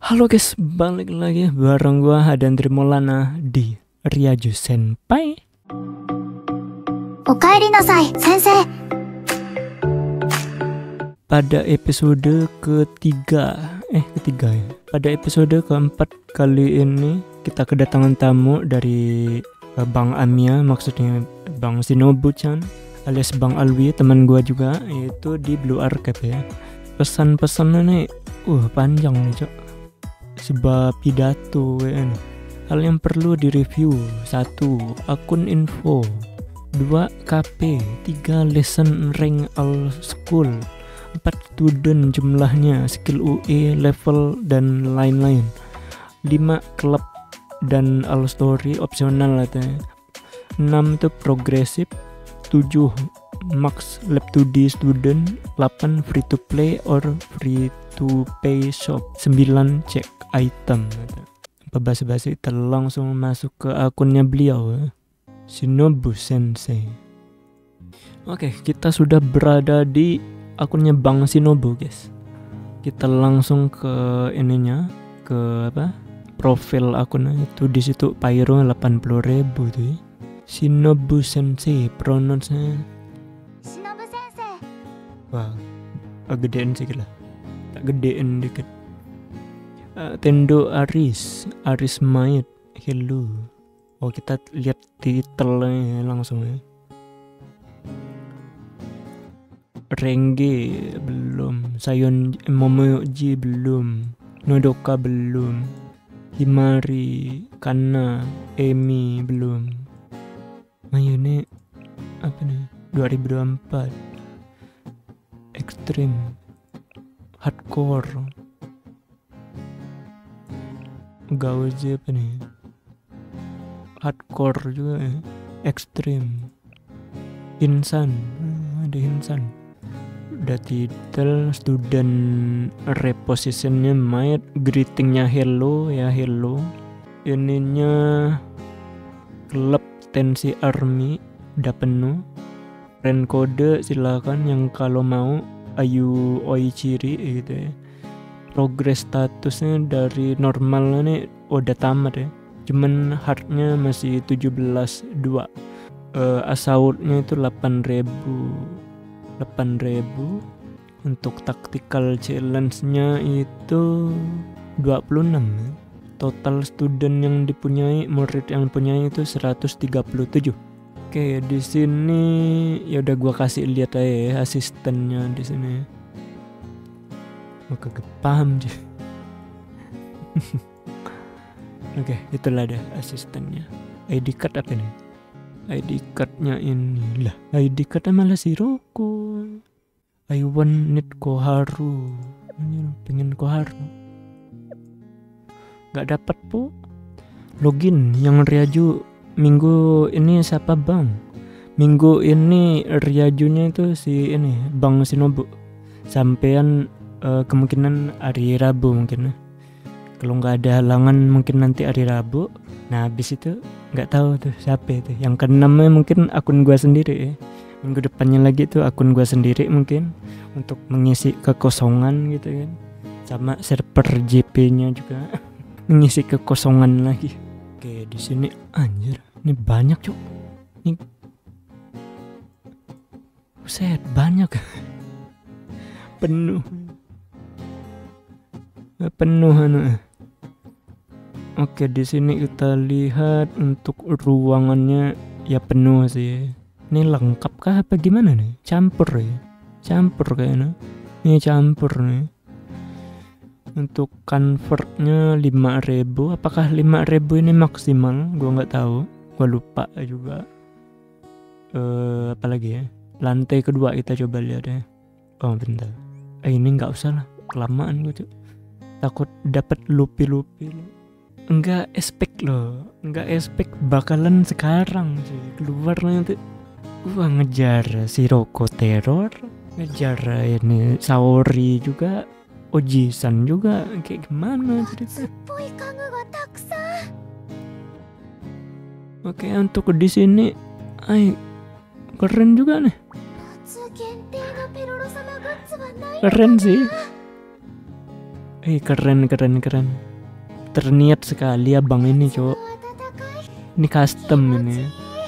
Halo guys, balik lagi bareng gua Hadan Trimolana di Ryaju Senpai. おかえりなさい、先生。 Pada episode ketiga ya. Pada episode keempat kali ini kita kedatangan tamu dari Bang Amia, maksudnya Bang Shinobu-chan alias Bang Alwi, teman gua juga, yaitu di Blue Archive ya. Pesan-pesannya nih panjang nih, Cok. Sebuah pidato ya. Hal yang perlu direview: 1. Akun info, 2. KP, 3. lesson rank all school, 4. student jumlahnya, skill UE, level, dan lain-lain, 5. klub dan all story opsional katanya, 6. itu progresif, 7. max lab 2D student, 8. free to play or free to pay shop, 9. check item. Apa basa-basi, kita langsung masuk ke akunnya beliau, Shinobu Sensei. Oke, kita sudah berada di akunnya Bang Shinobu, guys. Kita langsung ke ininya, ke profil akunnya itu. Di situ Pyro 80.000 tuh ya. Shinobu Sensei, pronounce-nya. Shinobu Sensei. Wah, gedein sedikit lah. Tak gedein dikit. Tendo Aris Maid, hello. Oh, kita lihat titelnya langsung ya. Renge belum, Sayon Momoji belum, Nodoka belum, Himari, Kana, Emi belum. Ayo nih, apa nih? 2024 Extreme Hardcore Gauze, apa nih? Hardcore juga ya. Extreme Insan, ada Insan. Udah titel, student repositionnya Maid, greetingnya hello ya, hello. Ininya klub tensi army udah penuh. Friend kode silakan yang kalau mau, Ayu Oichiri gitu ya. Progress statusnya dari normal nih udah tamat ya, cuman hardnya masih 17.2. Assaultnya itu 8.000. Untuk tactical challenge-nya itu 26 ya. Total student yang dipunyai, murid yang dipunyai itu 137. Oke, di sini ya udah gua kasih lihat aja ya asistennya di sini. Kagak paham sih. Oke, itulah deh asistennya. ID card apa nih? ID cardnya ini lah. ID cardnya malah Shiroko. I want need Koharu. Pengen Koharu. Gak dapat po. Login yang Ryaju minggu ini siapa bang? Minggu ini Ryajunya itu si ini Bang Shinobu. Sampean kemungkinan hari Rabu mungkin. Kalau nggak ada halangan mungkin nanti hari Rabu. Nah habis itu nggak tahu tuh siapa itu. Yang keenamnya mungkin akun gua sendiri ya. Minggu depannya lagi tuh akun gua sendiri mungkin untuk mengisi kekosongan gitu kan. Sama server JP-nya juga mengisi kekosongan lagi. Oke, di sini anjir, ini banyak cuk. Ini buset, banyak. Penuh Oke, di sini kita lihat untuk ruangannya ya penuh sih. Ini lengkap kah apa gimana nih? Campur ya. Campur kayaknya. Ini campur nih. Untuk convertnya 5.000. Apakah 5.000 ini maksimal? Gua nggak tahu. Gua lupa juga. Apalagi ya? Lantai kedua kita coba lihat ya. Oh, bentar. Ini nggak usah lah. Kelamaan gua tuh. Takut dapat lupi-lupi. Enggak expect loh, enggak expect bakalan sekarang sih keluar nanti. Ngejar Shiroko teror, ngejar ini Saori juga, Oji-san juga, kayak gimana cerita? Oke, untuk di sini, keren juga nih. Keren sih. Keren. Terniat sekali abang ini, cowok. Ini custom ini.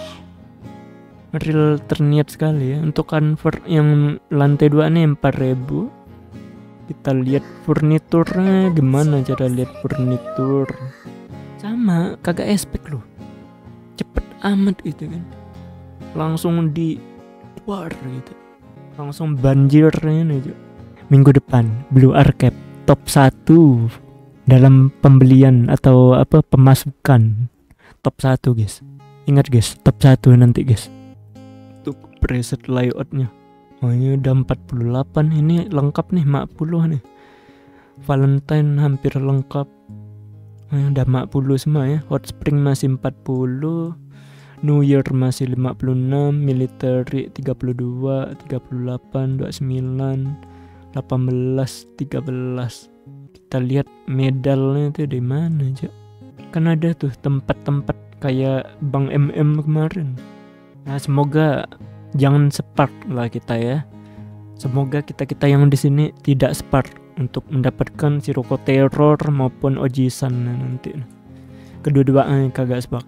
Real terniat sekali ya. Untuk convert yang lantai 2 nih 4.000. Kita lihat furniturnya gimana, cara lihat furnitur. Sama, kagak expect loh. Cepet amat gitu kan. Langsung di war gitu. Langsung banjirnya nih. Minggu depan Blue Archive top 1 dalam pembelian atau pemasukan. Top 1 guys. Ingat guys, top 1 nanti guys. Tuh preset layoutnya. Oh ini udah 48. Ini lengkap nih 40 nih. Valentine hampir lengkap. Udah 40 semua ya. Hot Spring masih 40. New Year masih 56. Military 32, 38, 29, 18, 13. Kita lihat medalnya tuh di mana aja. Kan ada tuh tempat-tempat kayak Bang MM kemarin. Nah, semoga jangan spark lah kita ya. Semoga kita yang di sini tidak spark untuk mendapatkan Sirocco Terror maupun Ojisan nanti. Kedua-duanya kagak spark.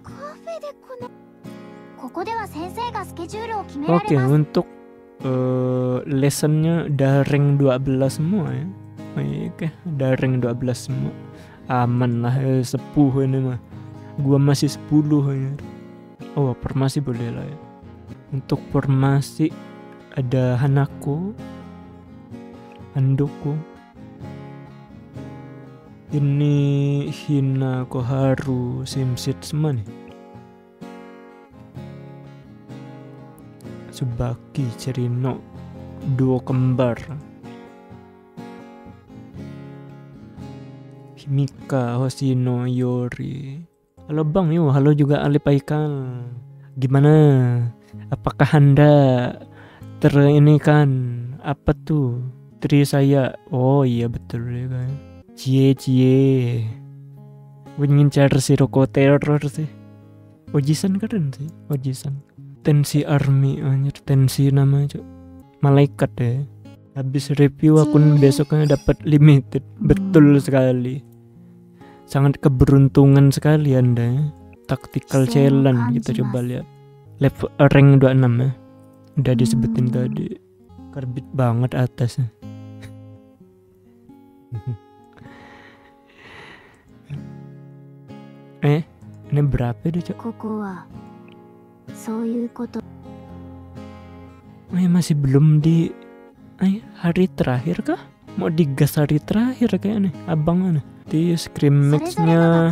Oke, untuk lessonnya udah rank 12 semua ya. Oke, udah rank 12 semua. Aman lah, sepuh ini mah. Gua masih 10 ya. Oh, formasi boleh lah ya. Untuk formasi ada Hanako, Handoko. Ini Hina, Koharu, Simsit semua nih. Tsubaki, Cirino, duo kembar. Himika, Hoshino, Yori. Halo Bang, halo juga Alip Aikal. Gimana? Apakah Anda ini kan apa tuh? Tri saya. Oh iya betul ya kan. Cie. Gue ngincar Sirocco Terror sih. Ojisan keren sih, Ojisan. Tensi Army, anjir, Tensi namanya cok. Malaikat ya. Habis review akun besoknya dapat limited. Betul sekali. Sangat keberuntungan sekali Anda ya. Tactical challenge kita coba lihat. Level rank 26 ya. Udah disebutin tadi. Karbit banget atasnya. Ini berapa deh cok? Masih belum di hari terakhir kah? Mau digas hari terakhir kayaknya nih abang nih. Di Screamax-nya.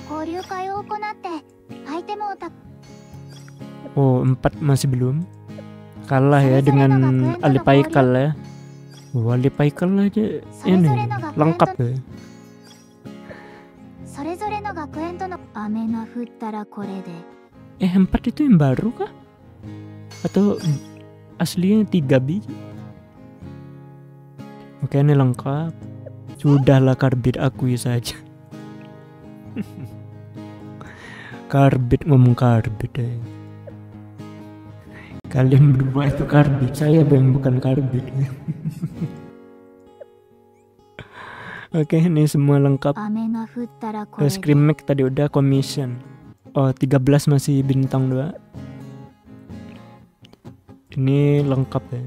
Oh 4 masih belum. Kalah ya dengan Alip Aikal ya. Alip Aikal aja ini lengkap ya. Empat itu yang baru kah? Atau aslinya 3 biji? Oke ini lengkap. Sudahlah Karbit, akui saja. Karbit ngomong Karbit ya. Kalian berdua itu Karbit, saya yang bukan Karbit. Oke, ini semua lengkap. Screamax tadi udah commission. Oh, 13 masih bintang 2. Ini lengkap ya.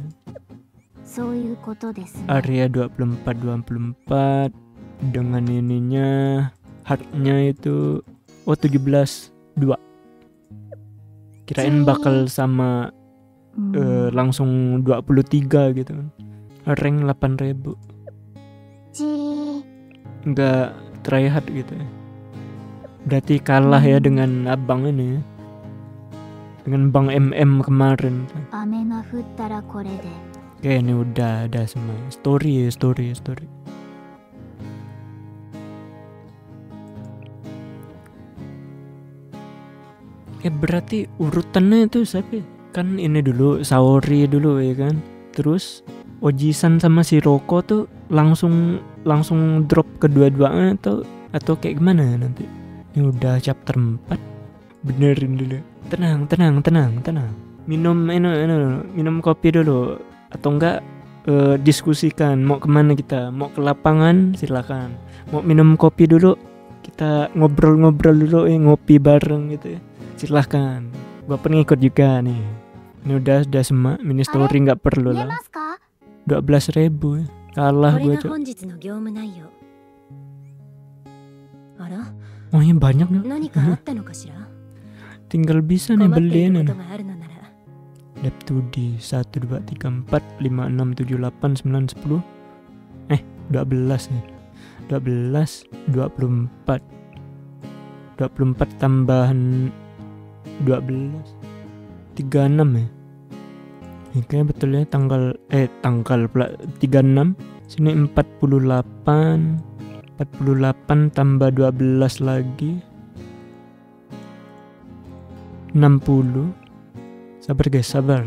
Area 24 dengan ininya, heartnya itu 17 2. Kirain bakal sama langsung 23 gitu kan. Rank 8.000. Enggak tryhard gitu ya. Berarti kalah ya dengan abang ini ya. Dengan Bang MM kemarin. Oke ini udah ada semua. Story. Berarti urutannya itu siapa? Kan ini dulu Saori dulu ya kan. Terus Ojisan sama Sirocco tuh langsung drop kedua-duanya atau kayak gimana nanti? Ini udah chapter 4. Benerin dulu. Tenang. Minum kopi dulu. Atau enggak diskusikan mau kemana kita? Mau ke lapangan silakan. mau minum kopi dulu, kita ngobrol-ngobrol dulu, ngopi bareng gitu ya. Silahkan, gua pengikut juga nih. Ini udah semua, mini story nggak perlu lah. 12.000 ya. Kalah gue cok. Oh ini banyak nih. Tinggal bisa nih beli nih. Lab 2D 1, 2, 3, 4, 5, 6, 7, 8, 9, 10. 12 nih. 12, 24. 24 tambahan 12, 36 ya. Ini kayaknya betul ya, tanggal pula 36. Sini 48 tambah 12 lagi 60. Sabar guys, sabar.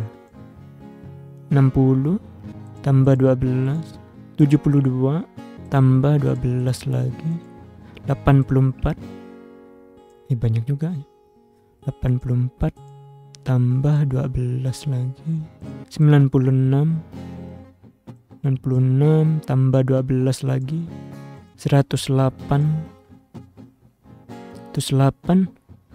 60 tambah 12 72 tambah 12 lagi 84. Ini banyak juga ya. 84 tambah 12 lagi 96 tambah 12 lagi 108 109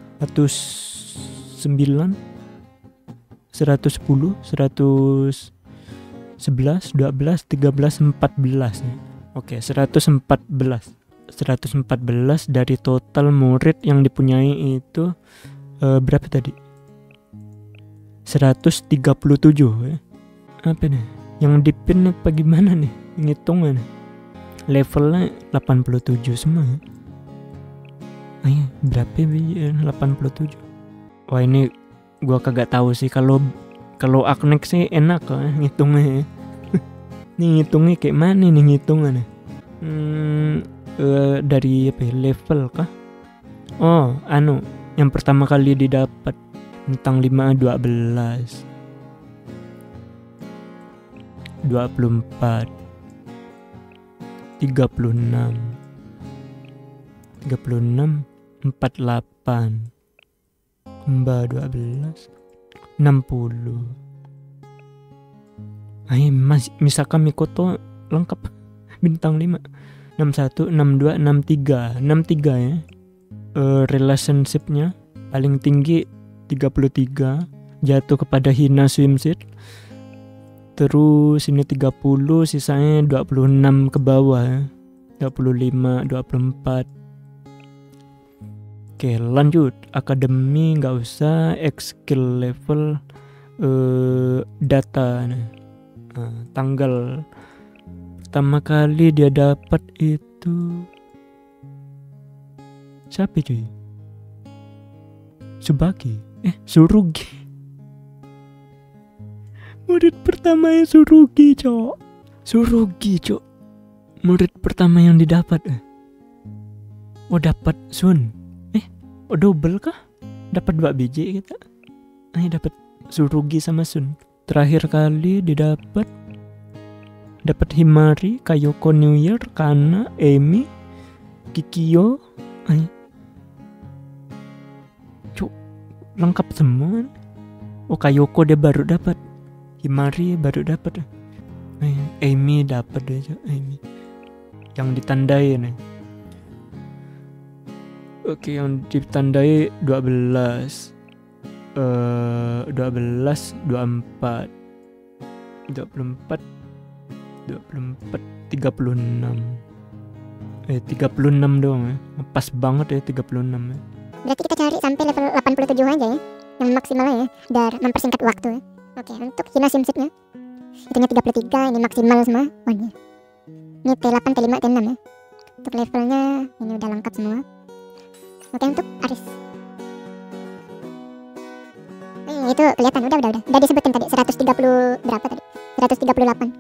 110 111 12 13 14 nih. Oke, 114 dari total murid yang dipunyai itu berapa tadi? 137 ya. Apa nih? Yang dipin apa gimana nih? Ngitungnya nih. Levelnya 87 semua ya. Ayo, berapa ya? 87. Wah, ini gua kagak tahu sih, kalau Aknek sih enak lah ngitungnya. Nih ngitungnya kayak mana nih ngitungnya? Dari apa ya, level kah? Oh, yang pertama kali didapat bintang 5 12 24 36 48 tambah 12 60. Misalkan Mikoto lengkap bintang 5 61 62 63 ya. Relationshipnya paling tinggi 33, jatuh kepada Hina Swimsuit. Terus ini 30, sisanya 26 ke bawah ya. 25 24. Oke, lanjut. Akademi nggak usah. Skill level data. Tanggal pertama kali dia dapat itu siapa cuy? Surugi. Murid pertama yang Surugi cok. Murid pertama yang didapat. Dapat Sun. Double kah? Dapat 2 biji kita. Dapat Surugi sama Sun. Terakhir kali didapat Himari, Kayoko New Year, Kana, Emi, Kikyo. Lengkap semua. Kayoko dia baru dapat. Himari baru dapat. Emi dapat aja. Emi yang ditandai nih. Oke, yang ditandai 12 24 24 36 36 doang ya. Pas banget ya 36 ya. Berarti kita cari sampai level 87 aja ya, yang maksimalnya ya, biar mempersingkat waktu ya. Oke, untuk Hina Swimsuitnya itunya 33, ini maksimal semua. Ini T8, T5, T6 ya. Untuk levelnya ini udah lengkap semua. Oke, untuk Aris itu kelihatan udah disebutin tadi 130 berapa tadi? 138.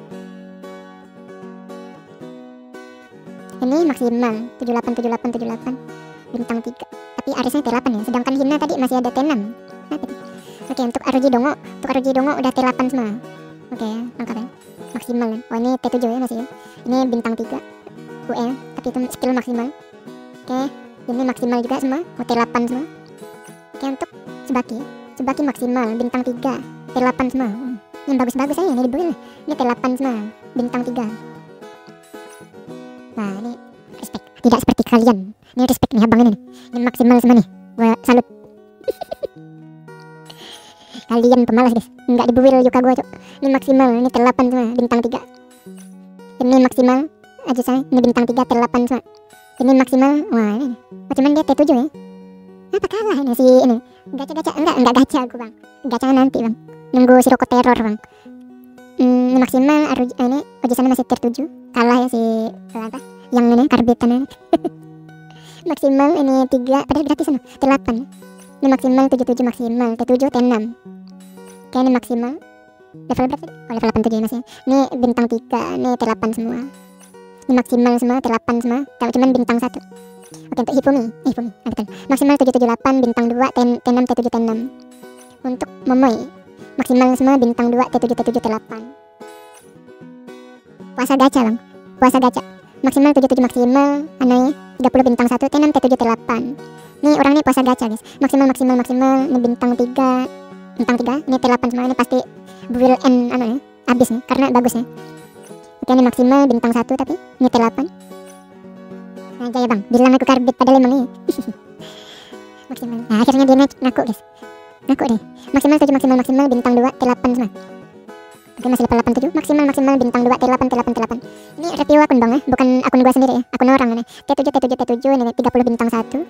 Ini maksimal 78 bintang 3. Tapi Arisnya T8 ya, sedangkan Hina tadi masih ada T6. Oke, untuk Aruji Dongo udah T8 semua. Oke ya, lengkap ya. Maksimal ya. Ini T7 ya masih ya. Ini bintang 3 UE, tapi itu skill maksimal. Oke, ini maksimal juga semua, T8 semua. Oke, untuk Tsubaki maksimal bintang 3 T8 semua. Yang bagus-bagus aja ini dibeli. Ini T8 semua bintang 3. Nah, ini tidak seperti kalian. Ini respect nih abang ini nih. Ini maksimal semua nih. Gua salut. Kalian pemalas guys. Enggak dibuil juga gua, Cuk. Ini maksimal, ini T8 semua, bintang 3. Ini maksimal aja saya, ini bintang 3 T8 semua. Ini maksimal. Wah, ini. Oh, cuman dia T7 ya. Apa kalah ini si ini? Gacha-gacha enggak gacha aku, Bang. Gacha nanti, Bang. Nunggu si Rokok Terror, Bang. Ini maksimal ini Oji-san masih tier 7. Kalah ya si apa? Yang ini karbitan ini. Maksimal ini 3 padahal gratis anu. T8. Ini maksimal 77 maksimal, T7 T6. Oke, ini maksimal. Level berapa tadi? Oh, level 87 masih. Ini bintang 3, ini T8 semua. Ini maksimal semua T8 semua. Kalau cuman bintang 1. Oke, untuk Hifumi, betul. Maksimal 778 bintang 2 T6 T7 T6. Untuk Momoy maksimal semua bintang 2 T7 T7 T8. Puasa gacha, Bang. Puasa gacha. Maksimal 77 maksimal, aneh 30 bintang 1 T6 T7 T8. Ini orang ini puasa gacha, guys. Maksimal ini bintang 3. Bintang 3, ini T8 semua, ini pasti build end ya, habis nih karena bagus nih. Oke, ini maksimal bintang 1 tapi ini T8. Nah, aja ya, Bang. Bilang aku karbit padahal emang nih. Maksimal. Nah, akhirnya dia ngaku, guys. Ngaku deh. Maksimal bintang 2 T8 semua. Oke, masih level 87. Maksimal bintang 2 T8. Ini review akun, Bang ya, bukan akun gua sendiri ya. Akun orang ini. T7 ini 30 bintang 1.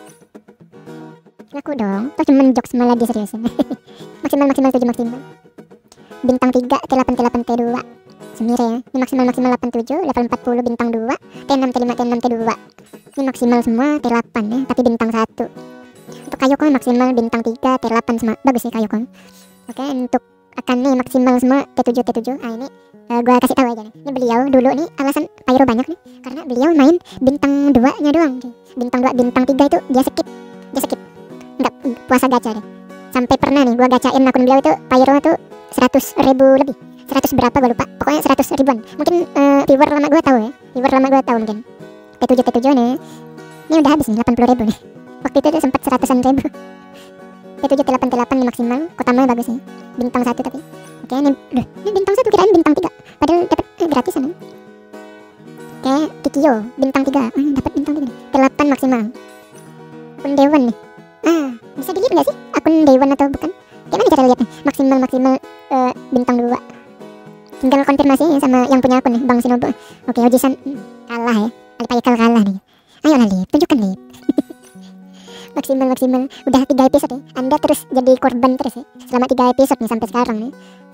Ngaku dong. Tuh cuman jokes malah diseriusin. maksimal 7 bintang 3 T8 T2. Semire ya. Ini maksimal 87 level 40 bintang 2 T6 T2. Ini maksimal semua T8 ya, tapi bintang 1. Untuk Kayoko maksimal bintang 3 T8 semua. Bagus sih Kayoko. Oke, untuk akan nih maksimal semua T7. Ah, ini gua kasih tahu aja nih. Ini beliau dulu nih alasan pyro banyak nih karena beliau main bintang 2-nya doang. Bintang 2, bintang 3 itu dia skip. Enggak puasa gacha deh. Sampai pernah nih gua gacain akun beliau itu pyro tuh 100.000 lebih. 100 berapa gua lupa. Pokoknya 100 ribuan. Mungkin viewer lama gua tahu ya. Mungkin. T7 nih. Ini udah habis nih 80.000 nih. Waktu itu tuh sempat 100-an ribu. T7 T8 maksimal. Kotama bagus nih. Bintang 1 tapi. Oke, ini bintang 1 kirain bintang 3. Padahal dapat gratisan nih. Oke, Kikyo bintang 3. Dapat bintang 3 nih. T8 maksimal. Akun Dewan nih. Bisa dilihat nggak sih akun Dewan atau bukan? Gimana cara lihatnya? Maksimal bintang 2. Tinggal konfirmasi ya sama yang punya akun nih, Bang Shinobu. Oke, Oji-san kalah ya. Alpaikal kalah nih. Ayo lah, Lip, tunjukkan, Lip. maksimal udah 3 episode ya. Anda terus jadi korban terus ya. Selama 3 episode nih sampai sekarang nih.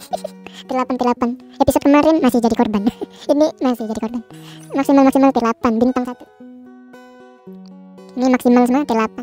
T8. Episode kemarin masih jadi korban. Ini masih jadi korban. Maksimal T8 bintang 1. Ini maksimal semua T8.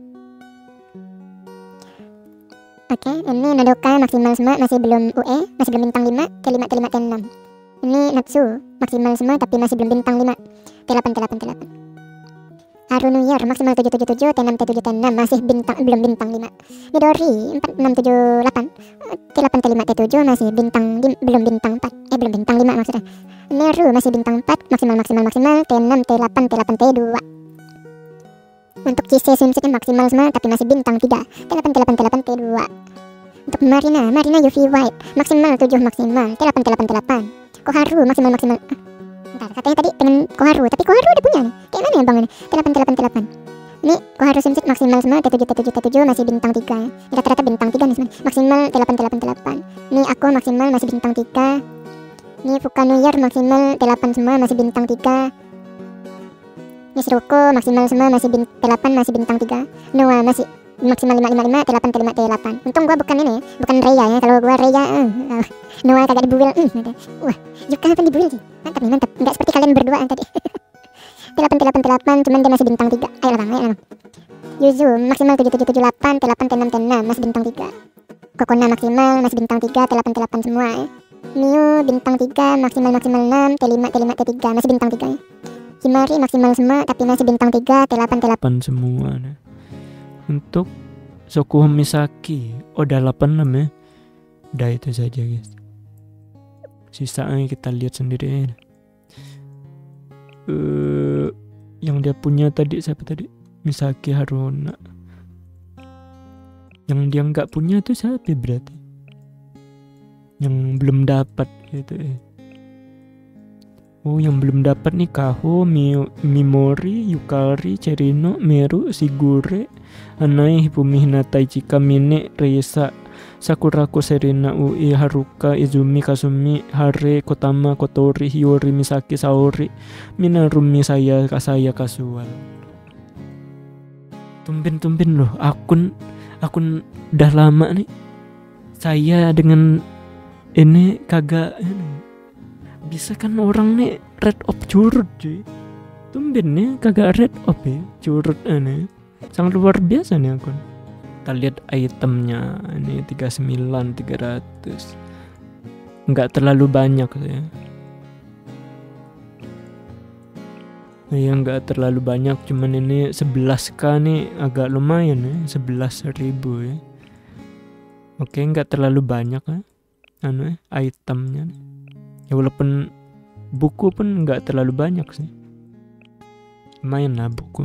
Oke, ini Nodoka maksimal semua masih belum UE, masih belum bintang 5, T5 T6. Ini Natsu maksimal semua tapi masih belum bintang 5, T8. Harunuyar maksimal 777, T6 T7 masih belum bintang 5. Midori 4678, T8 T5 T7 masih belum bintang 4. Belum bintang 5 maksudnya. Neru masih bintang 4, maksimal T6 T8 T2. Untuk Chise swimsuitnya maksimal semua tapi masih bintang 3, T8 T2. Untuk Marina UV White maksimal 7 T8. Koharu maksimal. Bentar, katanya tadi pengen Koharu, tapi Koharu udah punya nih. Kayak mana ya, Bang ini? T8. Ini Koharu swimsuit maksimal semua T7 masih bintang 3 ya. Rata-rata bintang 3 nih semua. Maksimal T8. Ini aku maksimal masih bintang 3. Ini Fukanuyar maksimal T8 semua masih bintang 3. Ini Shiroko maksimal semua masih T8 masih bintang 3. Noah masih maksimal 555 T8. Untung gua bukan ini ya, bukan Reya ya. Kalau gua Reya Noah kagak dibuil. Wah, Yuka apa dibuil sih? Mantap. Enggak seperti kalian berdua tadi. T8 cuman dia masih bintang 3. Ayo lah, Bang. Yuzu maksimal 7778 T8 T6 masih bintang 3. Kokona maksimal masih bintang 3 T8 semua ya. Miu bintang 3 maksimal 6 T5 T3 masih bintang 3 ya. Himari maksimal semua tapi masih bintang 3 T8 semua nah. Untuk Sokuho Misaki udah 86 ya. Udah itu saja guys. Sisanya kita lihat sendiri ya. Yang dia punya tadi siapa tadi? Misaki Haruna. Yang dia nggak punya tuh siapa berarti? Yang belum dapat gitu ya. Oh, yang belum dapat nih Kaho, Mimori, Yukari, Cherino, Meru, Shigure, Anai, Hifumi, Hinata, Ichika, Mine, Reisa, Sakurako, Serena, Ui, Haruka, Izumi, Kasumi, Hare, Kotama, Kotori, Hiyori, Misaki, Saori, Minarumi, Saya, Kasaya, Kasual. Tumben loh, akun udah lama nih. Saya dengan ini kagak ini. Bisa kan orang nih red up curut cuy. Tumben nih kagak red up ya, curut aneh. Sangat luar biasa nih akun. Kita lihat itemnya ini 39.300. Enggak terlalu banyak ya. Ya enggak terlalu banyak, cuman ini 11k nih agak lumayan ya, 11.000 ya. Oke, enggak terlalu banyak ya. Itemnya. Ya walaupun buku pun nggak terlalu banyak sih, lumayan lah buku.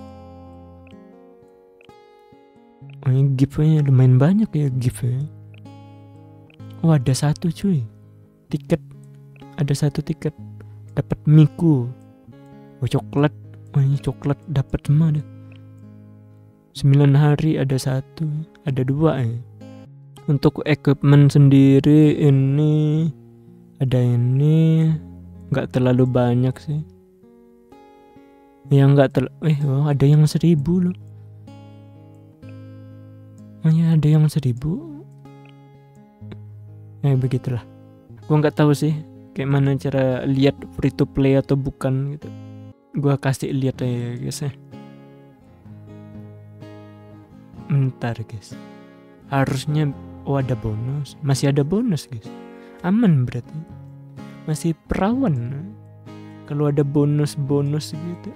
Oh, ini gift-nya lumayan banyak ya gift-nya. Oh, ada satu cuy, tiket, ada satu tiket dapat Miku. Oh, coklat. Oh, ini coklat dapat semua deh. 9 hari ada satu, ada 2 ya. Untuk equipment sendiri ini ada ini nggak terlalu banyak sih. Yang nggak ada yang 1000 loh. Oh ya, ada yang 1000. Begitulah. Gua nggak tahu sih kayak mana cara lihat free to play atau bukan gitu. Gua kasih lihat aja guys ya. Bentar guys. Harusnya ada bonus. Masih ada bonus guys. Aman berarti, masih perawan kalau ada bonus gitu.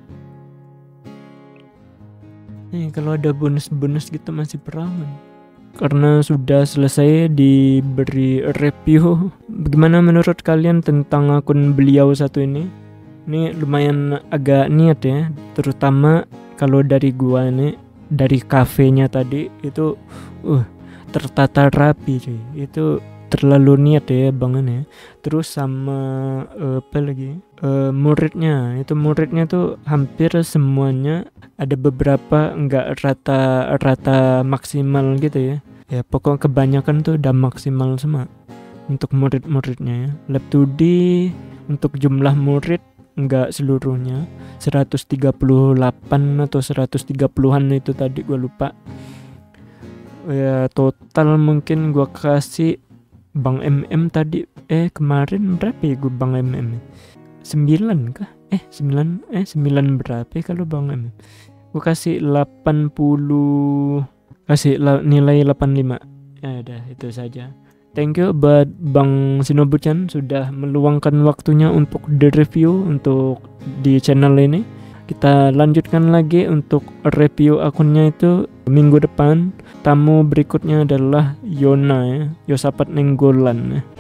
Kalau ada bonus gitu masih perawan. Karena sudah selesai diberi review, bagaimana menurut kalian tentang akun beliau satu ini? Ini lumayan agak niat ya, terutama kalau dari gua nih, dari kafenya tadi itu tertata rapi cuy. Itu terlalu niat ya bangun ya. Terus sama apa lagi, muridnya tuh hampir semuanya, ada beberapa nggak rata maksimal gitu ya. Ya pokoknya kebanyakan tuh udah maksimal semua untuk murid-muridnya ya. Lab 2D untuk jumlah murid nggak seluruhnya, 138 atau 130-an itu tadi gue lupa ya. Total mungkin gue kasih Bang MM tadi kemarin berapa ya gue Bang MM? 9 kah? 9 berapa ya kalau Bang MM? Gue kasih 80, kasih nilai 85. Ya udah itu saja. Thank you buat Bang Shinobu-chan sudah meluangkan waktunya untuk di-review untuk di channel ini. Kita lanjutkan lagi untuk review akunnya itu minggu depan. Tamu berikutnya adalah Yona ya, Yosapat Nenggolan ya.